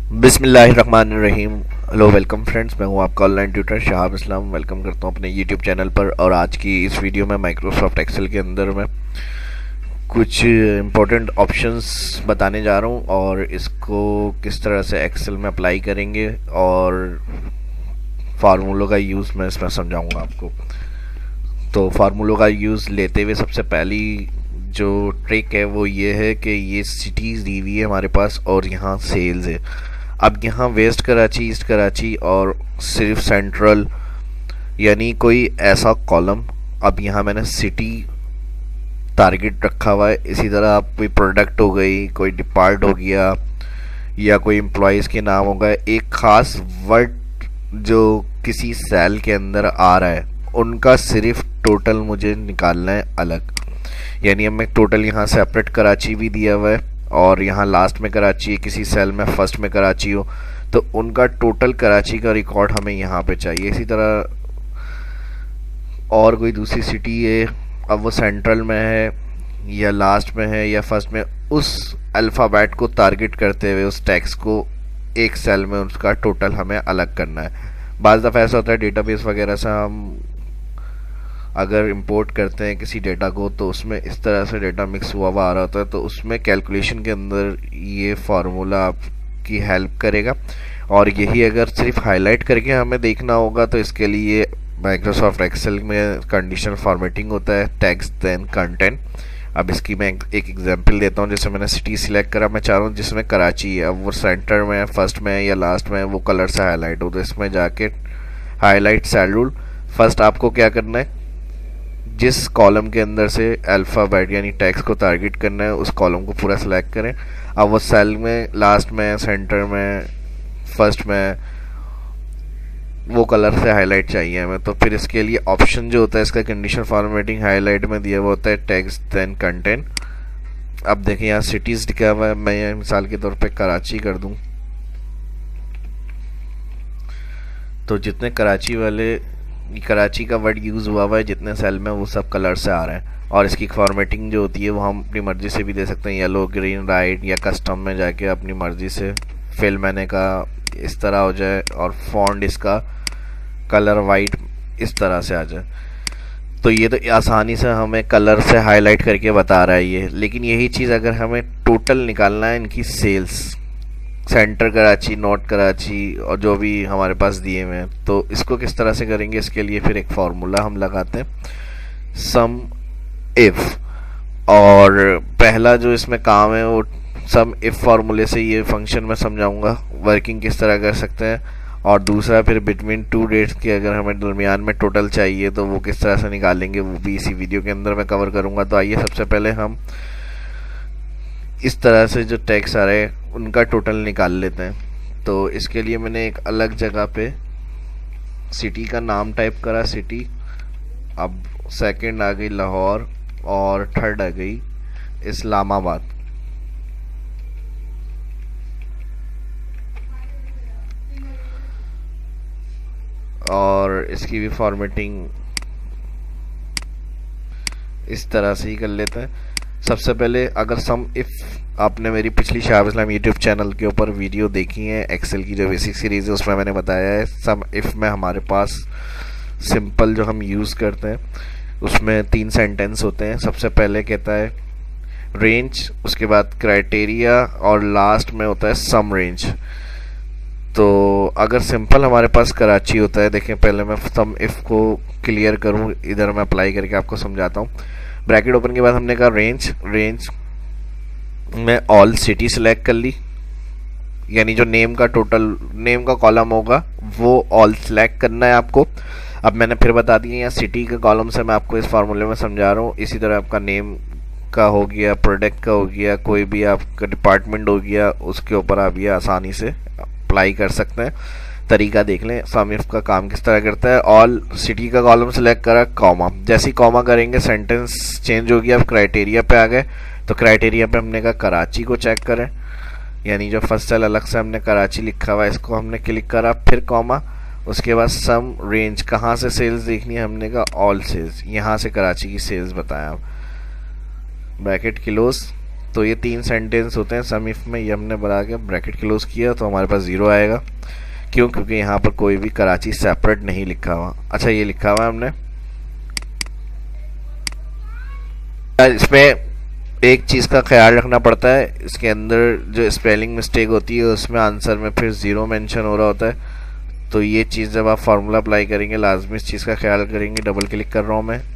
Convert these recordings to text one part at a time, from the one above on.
बिस्मिल्लाहिर्रहमानिर्रहीम। Hello welcome friends, मैं हूं आपका online tutor Shahab Islam. Welcome करता हूं अपने यूट्यूब चैनल पर। और आज की इस वीडियो में माइक्रोसॉफ्ट एक्सेल के अंदर मैं कुछ इम्पोर्टेंट ऑप्शंस बताने जा रहा हूं और इसको किस तरह से एक्सेल में अप्लाई करेंगे और फार्मूलों का यूज़ मैं इसमें समझाऊंगा आपको। तो फार्मूलों का यूज़ लेते हुए सबसे पहली जो ट्रिक है वो ये है कि ये सिटीज़ दी हुई है हमारे पास और यहाँ सेल्स है। अब यहाँ वेस्ट कराची, ईस्ट कराची और सिर्फ सेंट्रल यानी कोई ऐसा कॉलम, अब यहाँ मैंने सिटी टारगेट रखा हुआ है। इसी तरह आप कोई प्रोडक्ट हो गई, कोई डिपार्ट हो गया या कोई एम्प्लॉयज़ के नाम हो गए, एक ख़ास वर्ड जो किसी सेल के अंदर आ रहा है उनका सिर्फ टोटल मुझे निकालना है अलग। यानी अब मैं टोटल यहाँ सेपरेट कराची भी दिया हुआ है और यहाँ लास्ट में कराची है, किसी सेल में फर्स्ट में कराची हो तो उनका टोटल कराची का रिकॉर्ड हमें यहाँ पे चाहिए। इसी तरह और कोई दूसरी सिटी है, अब वो सेंट्रल में है या लास्ट में है या फर्स्ट में, उस अल्फ़ाबेट को टारगेट करते हुए उस टेक्स्ट को एक सेल में उसका टोटल हमें अलग करना है। बाज़ दफ़ा ऐसा होता है डेटाबेस वगैरह से हम अगर इंपोर्ट करते हैं किसी डेटा को तो उसमें इस तरह से डेटा मिक्स हुआ आ रहा होता है, तो उसमें कैलकुलेशन के अंदर ये फार्मूला आपकी हेल्प करेगा। और यही अगर सिर्फ हाईलाइट करके हमें देखना होगा तो इसके लिए माइक्रोसॉफ्ट एक्सेल में कंडीशनल फॉर्मेटिंग होता है, टेक्स्ट देन कंटेंट। अब इसकी मैं एक एग्जांपल देता हूँ। जैसे मैंने सिटी सिलेक्ट करा, मैं चाह रहा हूँ जिसमें कराची है, अब वो सेंटर में है, फर्स्ट में है या लास्ट में है, वो कलर से हाईलाइट हो। तो इसमें जाके हाईलाइट सेल रूल, फर्स्ट आपको क्या करना है, जिस कॉलम के अंदर से अल्फ़ाबेट यानी टेक्स्ट को टारगेट करना है उस कॉलम को पूरा सेलेक्ट करें। अब वो सेल में, लास्ट में, सेंटर में, फर्स्ट में वो कलर से हाईलाइट चाहिए हमें। तो फिर इसके लिए ऑप्शन जो होता है इसका कंडीशन फॉर्मेटिंग हाईलाइट में दिया हुआ होता है, टेक्स्ट देन कंटेंट। अब देखें यहाँ सिटीज़ लिखा हुआ है, मैं यहाँ मिसाल के तौर पे कराची कर दूँ तो जितने कराची वाले कराची का वर्ड यूज़ हुआ है जितने सेल में वो सब कलर से आ रहे हैं। और इसकी फॉर्मेटिंग जो होती है वो हम अपनी मर्ज़ी से भी दे सकते हैं, येलो, ग्रीन, राइट या कस्टम में जाके अपनी मर्ज़ी से फिल मैंने का इस तरह हो जाए और फॉन्ट इसका कलर वाइट इस तरह से आ जाए। तो ये तो आसानी से हमें कलर से हाईलाइट करके बता रहा है ये। लेकिन यही चीज़ अगर हमें टोटल निकालना है इनकी sales, centre Karachi, north Karachi और जो भी हमारे पास दिए हुए हैं, तो इसको किस तरह से करेंगे, इसके लिए फिर एक फार्मूला हम लगाते हैं, सम इफ। और पहला जो इसमें काम है वो सम इफ फार्मूले से ये फंक्शन मैं समझाऊंगा वर्किंग किस तरह कर सकते हैं। और दूसरा फिर बिटवीन टू डेट्स के अगर हमें दरमियान में टोटल चाहिए तो वो किस तरह से निकालेंगे वो भी इसी वीडियो के अंदर मैं कवर करूँगा। तो आइए सबसे पहले हम इस तरह से जो टैक्स आ रहे हैं उनका टोटल निकाल लेते हैं। तो इसके लिए मैंने एक अलग जगह पे सिटी का नाम टाइप करा, सिटी। अब सेकंड आ गई लाहौर और थर्ड आ गई इस्लामाबाद। और इसकी भी फॉर्मेटिंग इस तरह से ही कर लेते हैं। सबसे पहले अगर सम इफ आपने मेरी पिछली शहाब इस्लाम यूट्यूब चैनल के ऊपर वीडियो देखी है एक्सेल की जो बेसिक सीरीज़ है उसमें मैंने बताया है सम इफ में हमारे पास सिंपल जो हम यूज़ करते हैं उसमें 3 सेंटेंस होते हैं। सबसे पहले कहता है रेंज, उसके बाद क्राइटेरिया और लास्ट में होता है सम रेंज। तो अगर सिंपल हमारे पास कराची होता है, देखें पहले मैं सम इफ को क्लियर करूँ, इधर मैं अप्लाई करके आपको समझाता हूँ। ब्रैकेट ओपन के बाद हमने कहा रेंज में ऑल सिटी सिलेक्ट कर ली, यानी जो नेम का टोटल नेम का कॉलम होगा वो ऑल सिलेक्ट करना है आपको। अब मैंने फिर बता दिया यहाँ सिटी के कॉलम से मैं आपको इस फार्मूले में समझा रहा हूँ। इसी तरह आपका नेम का हो गया, प्रोडक्ट का हो गया, कोई भी आपका डिपार्टमेंट हो गया, उसके ऊपर आप ये आसानी से अप्लाई कर सकते हैं। तरीका देख लें सम इफ का काम किस तरह करता है। ऑल सिटी का कॉलम सेलेक्ट करा, कॉमा, जैसे ही कॉमा करेंगे सेंटेंस चेंज हो गया। अब क्राइटेरिया पे आ गए तो क्राइटेरिया पे हमने कहा कराची को चेक करें, यानी जो फर्स्ट सेल अलग से हमने कराची लिखा हुआ है इसको हमने क्लिक करा, फिर कॉमा, उसके बाद सम रेंज, कहाँ से सेल्स देखनी है, हमने कहा ऑल सेल्स, यहाँ से कराची की सेल्स बताया। Bracket close. तो ये 3 सेंटेंस होते हैं सम इफ में। ये हमने बना के ब्रैकेट क्लोज किया तो हमारे पास 0 आएगा। क्यों? क्योंकि यहाँ पर कोई भी कराची सेपरेट नहीं लिखा हुआ। अच्छा, ये लिखा हुआ है हमने। इसमें एक चीज़ का ख्याल रखना पड़ता है, इसके अंदर जो स्पेलिंग मिस्टेक होती है उसमें आंसर में फिर 0 मेंशन हो रहा होता है। तो ये चीज़ जब आप फार्मूला अप्लाई करेंगे लाजमी इस चीज़ का ख्याल करेंगे। डबल क्लिक कर रहा हूँ मैं,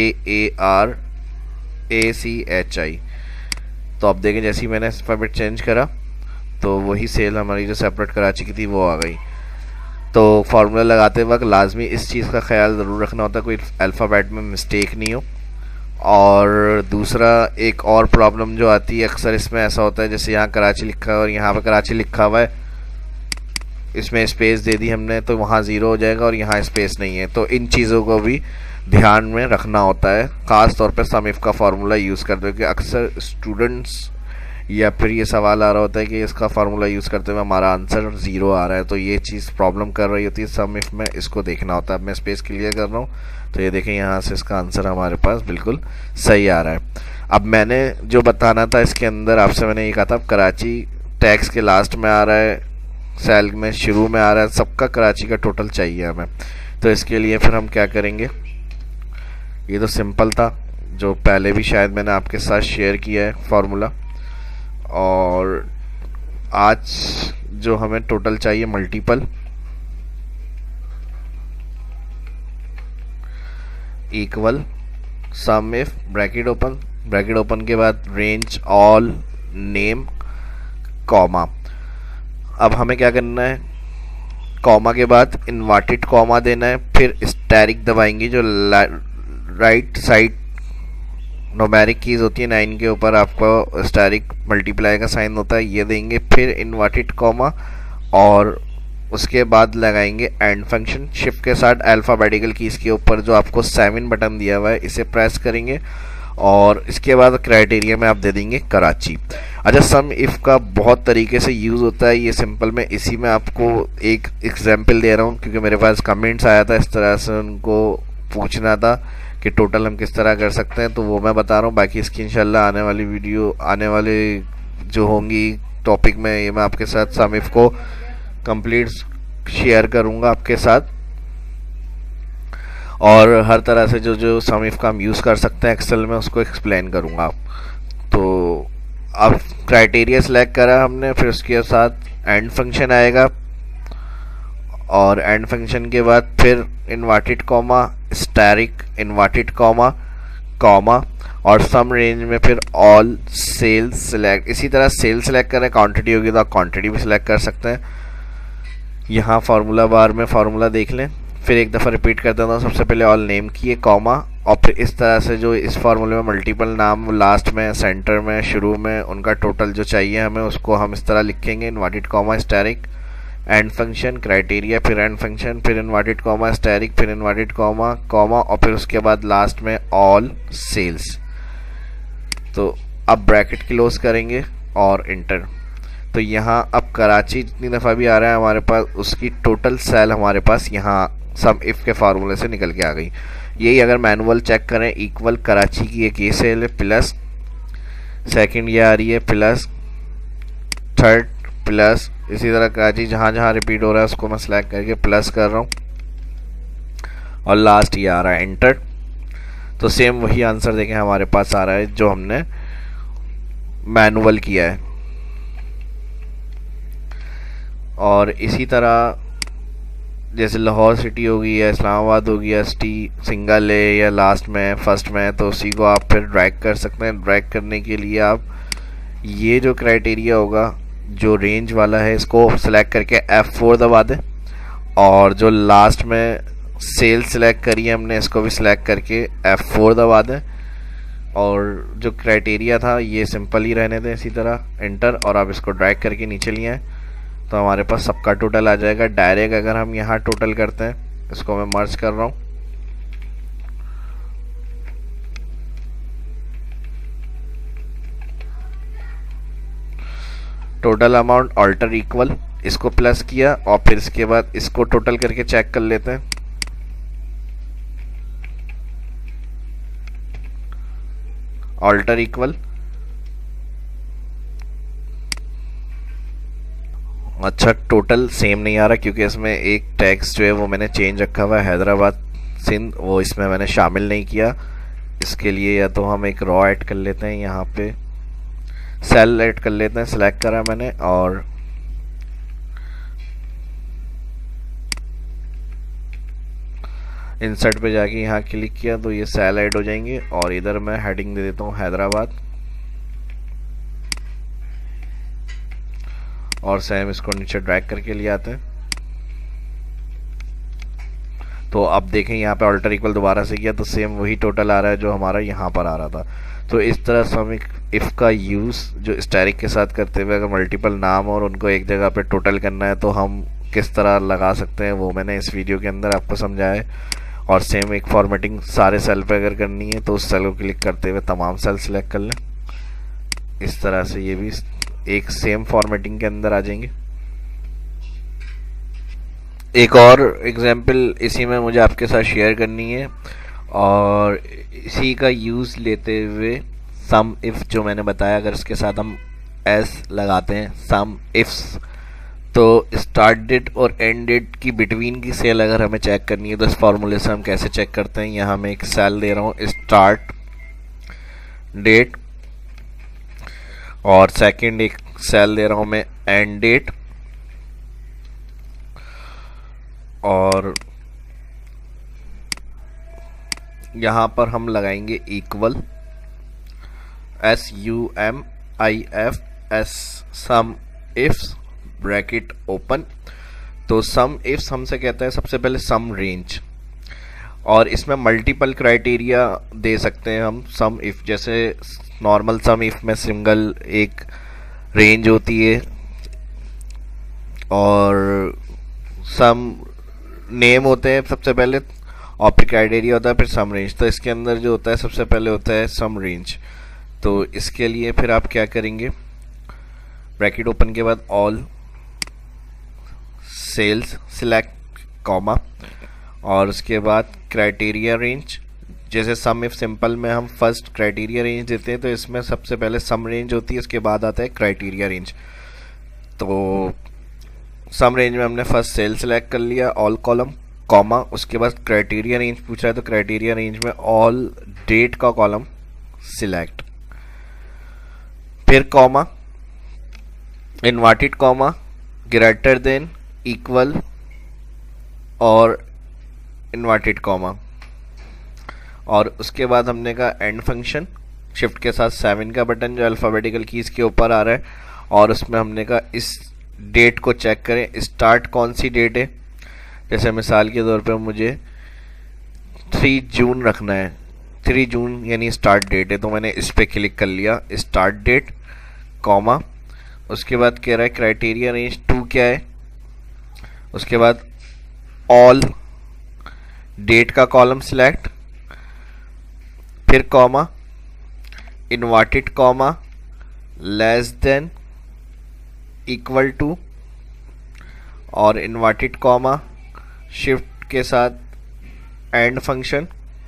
KARACHI। तो आप देखें जैसे ही मैंने अल्फ़ाबेट चेंज करा तो वही सेल हमारी जो सेपरेट कराची की थी वो आ गई। तो फार्मूला लगाते वक्त लाजमी इस चीज़ का ख्याल ज़रूर रखना होता है कोई अल्फ़ाबेट में मिस्टेक नहीं हो। और दूसरा एक और प्रॉब्लम जो आती है अक्सर इसमें ऐसा होता है, जैसे यहाँ कराची लिखा है और यहाँ पर कराची लिखा हुआ है, इसमें स्पेस दे दी हमने तो वहाँ 0 हो जाएगा और यहाँ स्पेस नहीं है। तो इन चीज़ों को भी ध्यान में रखना होता है, ख़ास तौर पे सम इफ का फार्मूला यूज़ करते हुए, कि अक्सर स्टूडेंट्स या फिर ये सवाल आ रहा होता है कि इसका फार्मूला यूज़ करते हुए हमारा आंसर 0 आ रहा है। तो ये चीज़ प्रॉब्लम कर रही होती है सम इफ में, इसको देखना होता है। अब मैं स्पेस क्लियर कर रहा हूँ तो ये देखें यहाँ से इसका आंसर हमारे पास बिल्कुल सही आ रहा है। अब मैंने जो बताना था इसके अंदर आपसे, मैंने ये कहा था कराची टैक्स के लास्ट में आ रहा है, सेल में शुरू में आ रहा है, सबका कराची का टोटल चाहिए हमें। तो इसके लिए फिर हम क्या करेंगे, ये तो सिंपल था जो पहले भी शायद मैंने आपके साथ शेयर किया है फार्मूला। और आज जो हमें टोटल चाहिए multiple equal sum if bracket open के बाद रेंज ऑल नेम कॉमा। अब हमें क्या करना है, कॉमा के बाद इन्वर्टेड कॉमा देना है, फिर स्टैरिक दबाएंगे जो राइट साइड नोमेरिक कीज होती है 9 के ऊपर आपको स्टैरिक मल्टीप्लाई का साइन होता है, ये देंगे, फिर इन्वर्टेड कॉमा और उसके बाद लगाएंगे एंड फंक्शन। शिफ्ट के साथ अल्फ़ाबेटिकल कीज के ऊपर जो आपको 7 बटन दिया हुआ है इसे प्रेस करेंगे और इसके बाद क्राइटेरिया में आप दे देंगे कराची। अच्छा, सम इफ का बहुत तरीके से यूज़ होता है, ये सिंपल में इसी में आपको एक एग्जाम्पल दे रहा हूँ क्योंकि मेरे पास कमेंट्स आया था, इस तरह से उनको पूछना था कि टोटल हम किस तरह कर सकते हैं, तो वो मैं बता रहा हूँ। बाकी इसकी इंशाल्लाह आने वाली वीडियो, आने वाले जो होंगी टॉपिक में, ये मैं आपके साथ सम इफ को कंप्लीट शेयर करूँगा आपके साथ, और हर तरह से जो सम इफ का हम यूज़ कर सकते हैं एक्सेल में उसको एक्सप्लेन करूँगा। तो अब क्राइटेरिया सेलेक्ट करा हमने, फिर उसके साथ एंड फंक्शन आएगा और एंड फंक्शन के बाद फिर inverted comma, asterisk, inverted comma, comma और सम रेंज में फिर ऑल सेल्स सेलेक्ट। इसी तरह सेल सेलेक्ट करें, क्वांटिटी होगी तो आप क्वांटिटी भी सिलेक्ट कर सकते हैं। यहाँ फार्मूला बार में फार्मूला देख लें, फिर एक दफ़ा रिपीट कर देता हूँ। सबसे पहले ऑल नेम किए, कॉमा, और फिर इस तरह से जो इस फार्मूले में मल्टीपल नाम लास्ट में, सेंटर में, शुरू में, उनका टोटल जो चाहिए हमें उसको हम इस तरह लिखेंगे, inverted comma, asterisk, and function, criteria, फिर एंड फंक्शन, फिर इन्वर्टेड कॉमा, स्टैरिक, फिर इन्वर्टेड कॉमा, कॉमा और फिर उसके बाद लास्ट में ऑल सेल्स। तो अब ब्रैकेट क्लोज करेंगे और इंटर। तो यहाँ अब कराची जितनी दफ़ा भी आ रहा है हमारे पास उसकी टोटल सेल हमारे पास यहाँ सम इफ के फार्मूले से निकल के आ गई। यही अगर मैनुअल चेक करें, इक्वल कराची की एक ये सेल है, प्लस सेकंड ये आ रही है, प्लस थर्ड, प्लस इसी तरह कराची जहाँ जहाँ रिपीट हो रहा है उसको मैं सेलेक्ट करके प्लस कर रहा हूँ और लास्ट ये आ रहा है एंटर। तो सेम वही आंसर देखें हमारे पास आ रहा है जो हमने मैनुअल किया है। और इसी तरह जैसे लाहौर सिटी होगी या इस्लामाबाद होगी या सिटी सिंगल है या लास्ट में फर्स्ट में, तो उसी को आप फिर ड्रैग कर सकते हैं। ड्रैग करने के लिए आप ये जो क्राइटेरिया होगा जो रेंज वाला है इसको सेलेक्ट करके F4 दबा दें और जो लास्ट में सेल सेलेक्ट करी है हमने इसको भी सिलेक्ट करके F4 दबा दें और जो क्राइटेरिया था ये सिंपल ही रहने दें इसी तरह, एंटर। और आप इसको ड्रैग करके नीचे लिए हैं तो हमारे पास सबका टोटल आ जाएगा। डायरेक्ट अगर हम यहाँ टोटल करते हैं, इसको मैं मर्ज कर रहा हूँ, टोटल अमाउंट ऑल्टर इक्वल, इसको प्लस किया और फिर इसके बाद इसको टोटल करके चेक कर लेते हैं। ऑल्टर इक्वल अच्छा, टोटल सेम नहीं आ रहा क्योंकि इसमें एक टैक्स जो है वो मैंने चेंज रखा हुआ है, हैदराबाद सिंध, वो इसमें मैंने शामिल नहीं किया। इसके लिए या तो हम एक रॉ ऐड कर लेते हैं, यहाँ पे सेल ऐड कर लेते हैं, सिलेक्ट करा मैंने और इंसर्ट पे जाके यहाँ क्लिक किया तो ये सेल ऐड हो जाएंगे। और इधर मैं हेडिंग दे देता हूँ हैदराबाद, और सेम इसको नीचे ड्रैग करके ले आते हैं। तो अब देखें यहाँ पे ऑल्टर इक्वल दोबारा से किया तो सेम वही टोटल आ रहा है जो हमारा यहाँ पर आ रहा था। तो इस तरह से हम इफ़ का यूज़ जो स्टैटिक के साथ करते हुए अगर मल्टीपल नाम और उनको एक जगह पे टोटल करना है तो हम किस तरह लगा सकते हैं वो मैंने इस वीडियो के अंदर आपको समझाया है। और सेम एक फॉर्मेटिंग सारे सेल पे अगर करनी है तो उस सेल को क्लिक करते हुए तमाम सेल सिलेक्ट कर लें। इस तरह से ये भी एक सेम फॉर्मेटिंग के अंदर आ जाएंगे। एक और एग्जांपल इसी में मुझे आपके साथ शेयर करनी है और इसी का यूज़ लेते हुए सम इफ़ जो मैंने बताया, अगर इसके साथ हम एस लगाते हैं सम इफ्स, तो स्टार्ट डेट और एंड डेट की बिटवीन की सेल अगर हमें चेक करनी है तो इस फॉर्मूले से हम कैसे चेक करते हैं। यहाँ मैं एक सेल दे रहा हूँ स्टार्ट डेट और सेकंड एक सेल दे रहा हूँ मैं एंड डेट, और यहाँ पर हम लगाएंगे equal SUMIFS sum ifs bracket open. तो सम इफ्स हमसे कहता है सबसे पहले सम रेंज, और इसमें मल्टीपल क्राइटेरिया दे सकते हैं हम। सम इफ जैसे नॉर्मल सम इफ में सिंगल एक रेंज होती है और सम नेम होते हैं सबसे पहले और फिर क्राइटेरिया होता है फिर सम रेंज। तो इसके अंदर जो होता है सबसे पहले होता है सम रेंज। तो इसके लिए फिर आप क्या करेंगे, ब्रैकेट ओपन के बाद ऑल सेल्स सिलेक्ट कॉमा और उसके बाद क्राइटेरिया रेंज। जैसे सम इफ सिंपल में हम फर्स्ट क्राइटेरिया रेंज देते हैं तो इसमें सबसे पहले सम रेंज होती है, उसके बाद आता है क्राइटेरिया रेंज। तो सम रेंज में हमने फर्स्ट सेल सिलेक्ट कर लिया, ऑल कॉलम कॉमा, उसके बाद क्राइटेरिया रेंज पूछा है तो क्राइटेरिया रेंज में ऑल डेट का कॉलम सिलेक्ट, फिर comma, inverted comma, greater than, equal और इनवर्टेड कॉमा, और उसके बाद हमने कहा एंड फंक्शन, शिफ्ट के साथ 7 का बटन जो अल्फ़ाबेटिकल कीज के ऊपर आ रहा है, और उसमें हमने कहा इस डेट को चेक करें स्टार्ट कौन सी डेट है। जैसे मिसाल के तौर पे मुझे 3 जून रखना है, 3 जून यानी स्टार्ट डेट है, तो मैंने इस पे क्लिक कर लिया स्टार्ट डेट कॉमा, उसके बाद कह रहा है क्राइटेरिया रेंज 2 क्या है, उसके बाद ऑल डेट का कॉलम सिलेक्ट, फिर comma, inverted comma, less than, equal to और इनवर्टेड कॉमा, शिफ्ट के साथ एंड फंक्शन,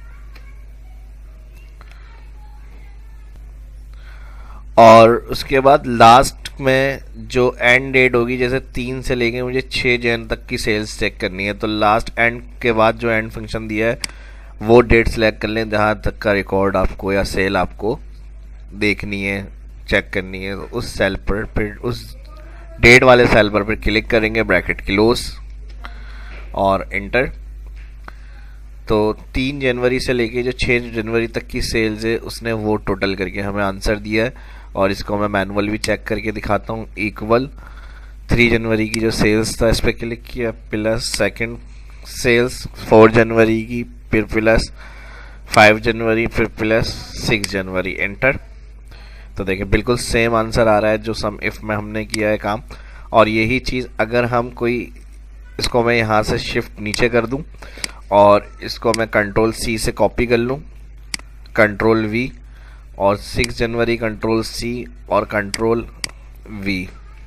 और उसके बाद लास्ट में जो एंड डेट होगी, जैसे 3 से लेके मुझे 6 जन तक की सेल्स चेक करनी है तो लास्ट एंड के बाद जो एंड फंक्शन दिया है वो डेट सेलेक्ट कर लें जहाँ तक का रिकॉर्ड आपको या सेल आपको देखनी है, चेक करनी है। तो उस सेल पर फिर उस डेट वाले सेल पर फिर क्लिक करेंगे, ब्रैकेट क्लोज और एंटर। तो 3 जनवरी से लेके जो 6 जनवरी तक की सेल्स है उसने वो टोटल करके हमें आंसर दिया है, और इसको मैं मैनुअल भी चेक करके दिखाता हूँ। इक्वल 3 जनवरी की जो सेल्स था इस पर क्लिक किया, प्लस सेकंड सेल्स 4 जनवरी की, फिर प्लस 5 जनवरी, फिर प्लस 6 जनवरी, एंटर। तो देखिए बिल्कुल सेम आंसर आ रहा है जो सम इफ में हमने किया है काम। और यही चीज़ अगर हम कोई, इसको मैं यहाँ से शिफ्ट नीचे कर दूँ और इसको मैं कंट्रोल C से कॉपी कर लूँ, कंट्रोल V, और 6 जनवरी कंट्रोल C और कंट्रोल V।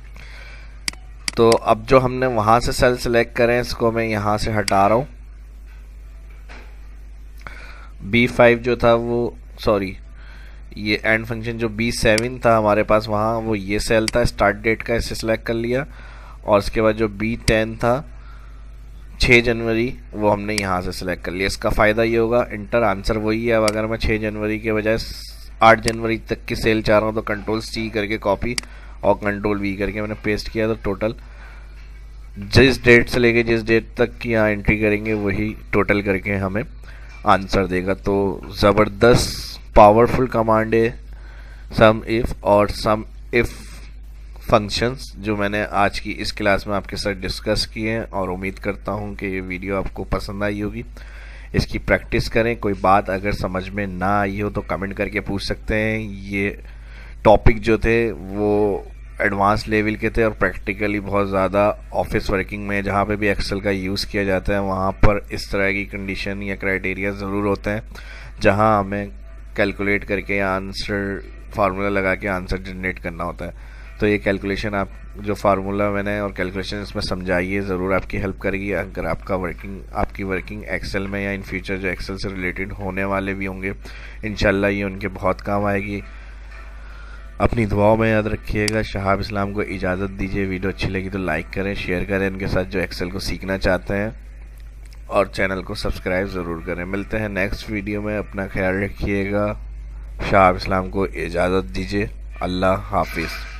तो अब जो हमने वहाँ से सेल सेलेक्ट करें इसको मैं यहाँ से हटा रहा हूँ। B5 जो था वो, सॉरी ये एंड फंक्शन जो B7 था हमारे पास वहाँ, वो ये सेल था स्टार्ट डेट का, इसे सेलेक्ट कर लिया और उसके बाद जो B10 था 6 जनवरी, वो हमने यहाँ से सिलेक्ट कर लिया। इसका फ़ायदा ये होगा, इंटर आंसर वही है। अब अगर मैं 6 जनवरी के बजाय 8 जनवरी तक की सेल चाह रहा हूँ तो कंट्रोल-C करके कॉपी और कंट्रोल-V करके मैंने पेस्ट किया, तो टोटल जिस डेट से लेके जिस डेट तक की यहाँ एंट्री करेंगे वही टोटल करके हमें आंसर देगा। तो ज़बरदस्त पावरफुल कमांड है सम इफ़ और सम इफ़ फंक्शंस, जो मैंने आज की इस क्लास में आपके साथ डिस्कस किए हैं, और उम्मीद करता हूँ कि ये वीडियो आपको पसंद आई होगी। इसकी प्रैक्टिस करें। कोई बात अगर समझ में ना आई हो तो कमेंट करके पूछ सकते हैं। ये टॉपिक जो थे वो एडवांस लेवल के थे और प्रैक्टिकली बहुत ज़्यादा ऑफिस वर्किंग में जहाँ पे भी एक्सेल का यूज़ किया जाता है वहाँ पर इस तरह की कंडीशन या क्राइटेरिया ज़रूर होते हैं, जहाँ हमें कैलकुलेट करके आंसर फार्मूला लगा के आंसर जनरेट करना होता है। तो ये कैलकुलेशन, आप जो फार्मूला मैंने और कैलकुलेशन इसमें समझाई है, ज़रूर आपकी हेल्प करेगी। अगर आपकी वर्किंग एक्सेल में या इन फ्यूचर जो एक्सेल से रिलेटेड होने वाले भी होंगे, इंशाल्लाह ये उनके बहुत काम आएगी। अपनी दुआओं में याद रखिएगा। शहाब इस्लाम को इजाज़त दीजिए। वीडियो अच्छी लगी तो लाइक करें, शेयर करें इनके साथ जो एक्सेल को सीखना चाहते हैं, और चैनल को सब्सक्राइब ज़रूर करें। मिलते हैं नेक्स्ट वीडियो में। अपना ख्याल रखिएगा। शहाब इस्लाम को इजाज़त दीजिए। अल्लाह हाफिज़।